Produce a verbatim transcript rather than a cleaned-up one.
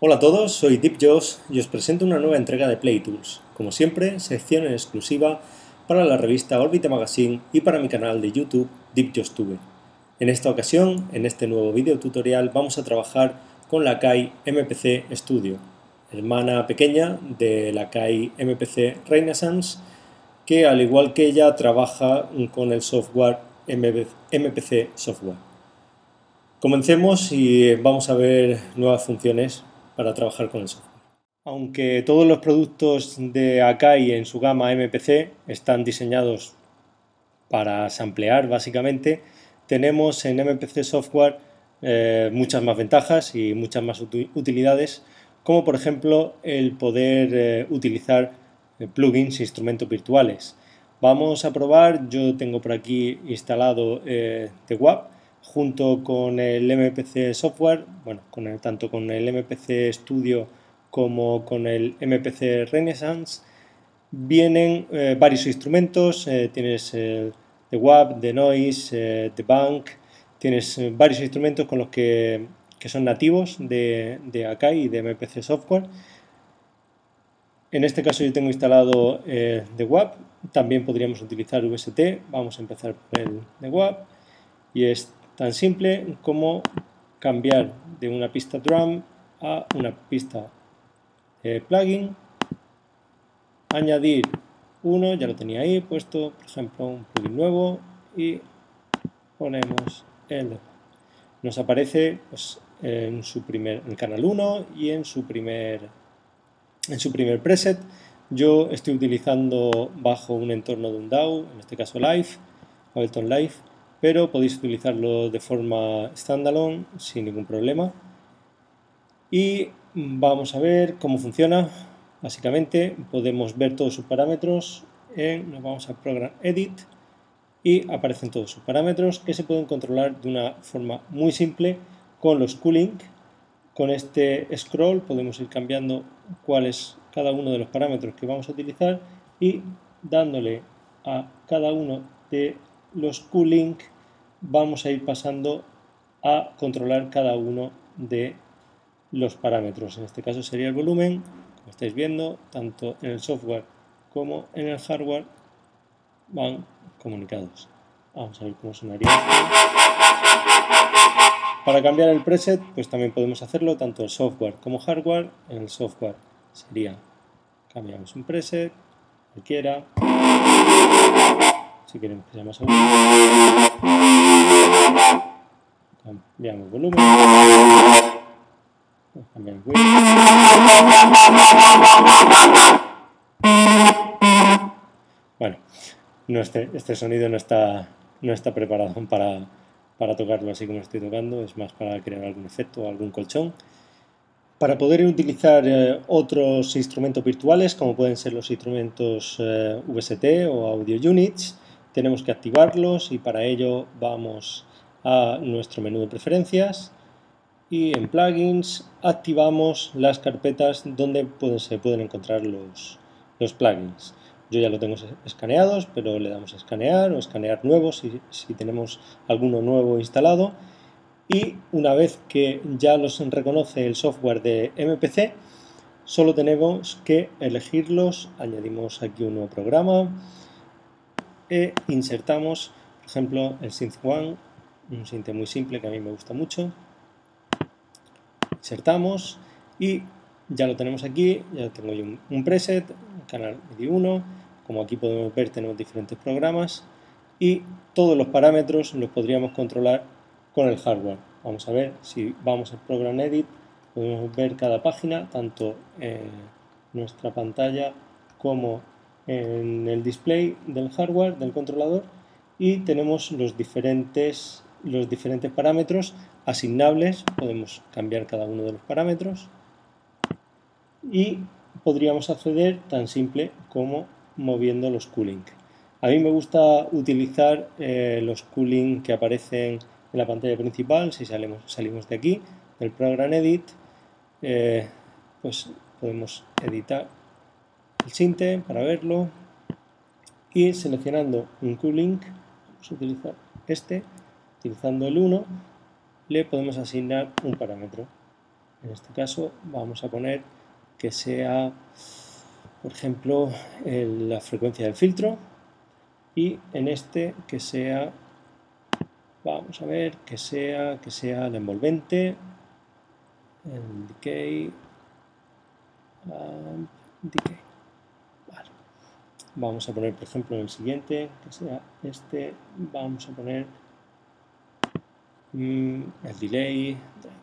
Hola a todos, soy DeepJoss y os presento una nueva entrega de PlayTools, como siempre, sección en exclusiva para la revista Orbit Magazine y para mi canal de YouTube DeepJossTube. En esta ocasión, en este nuevo video tutorial, vamos a trabajar con la Akai M P C Studio, hermana pequeña de la Akai M P C Renaissance, que al igual que ella trabaja con el software M P C Software. Comencemos y vamos a ver nuevas funciones para trabajar con el software. Aunque todos los productos de Akai en su gama M P C están diseñados para samplear básicamente, tenemos en M P C Software eh, muchas más ventajas y muchas más utilidades, como por ejemplo el poder eh, utilizar plugins e instrumentos virtuales. Vamos a probar, yo tengo por aquí instalado eh, The W A P junto con el M P C Software, bueno, con el, tanto con el M P C Studio como con el M P C Renaissance. Vienen eh, varios instrumentos, eh, tienes eh, The W A P, The Noise, eh, The Bank, tienes eh, varios instrumentos con los que, que son nativos de, de Akai y de M P C Software. En este caso yo tengo instalado eh, The W A P, también podríamos utilizar V S T, vamos a empezar por el The W A P y es tan simple como cambiar de una pista drum a una pista eh, plugin, añadir uno, ya lo tenía ahí puesto, por ejemplo un plugin nuevo y ponemos el nos aparece pues, en su primer en canal uno y en su primer en su primer preset. Yo estoy utilizando bajo un entorno de un D A W, en este caso Live, Ableton Live, pero podéis utilizarlo de forma standalone sin ningún problema. Y vamos a ver cómo funciona. Básicamente podemos ver todos sus parámetros, en, nos vamos a Program Edit y aparecen todos sus parámetros que se pueden controlar de una forma muy simple con los Q-Link. Con este scroll podemos ir cambiando cuál es cada uno de los parámetros que vamos a utilizar y dándole a cada uno de los Q-Link vamos a ir pasando a controlar cada uno de los parámetros. En este caso sería el volumen, como estáis viendo, tanto en el software como en el hardware van comunicados. Vamos a ver cómo sonaría esto. Para cambiar el preset, pues también podemos hacerlo tanto en software como hardware. En el software sería, cambiamos un preset, cualquiera, si queremos que sea más agudo, cambiamos volumen, cambiamos width. Bueno, no este, este sonido no está, no está preparado para para tocarlo así como estoy tocando, es más para crear algún efecto o algún colchón. Para poder utilizar eh, otros instrumentos virtuales, como pueden ser los instrumentos eh, V S T o Audio Units, tenemos que activarlos y para ello vamos a nuestro menú de preferencias y en plugins activamos las carpetas donde pueden, se pueden encontrar los, los plugins. Yo ya lo tengo escaneados, pero le damos a escanear o escanear nuevos si, si tenemos alguno nuevo instalado. Y una vez que ya los reconoce el software de M P C, solo tenemos que elegirlos, añadimos aquí un nuevo programa e insertamos, por ejemplo, el Synth One, un synth muy simple que a mí me gusta mucho. Insertamos y ya lo tenemos aquí, ya tengo yo un, un preset, un canal MIDI uno, como aquí podemos ver tenemos diferentes programas y todos los parámetros los podríamos controlar con el hardware. Vamos a ver, si vamos al Program Edit, podemos ver cada página, tanto en nuestra pantalla como en el display del hardware, del controlador, y tenemos los diferentes, los diferentes parámetros asignables, podemos cambiar cada uno de los parámetros y podríamos acceder tan simple como moviendo los Q-Link. A mí me gusta utilizar eh, los Q-Link que aparecen en la pantalla principal. Si salimos, salimos de aquí, del Program Edit, eh, pues podemos editar el sinte para verlo y seleccionando un Q-Link, vamos a utilizar este, utilizando el uno, le podemos asignar un parámetro. En este caso vamos a poner que sea, por ejemplo, el, la frecuencia del filtro, y en este que sea, vamos a ver, que sea, que sea el envolvente, el decay, um, decay. Vale. Vamos a poner, por ejemplo, en el siguiente, que sea este, vamos a poner mm, el delay,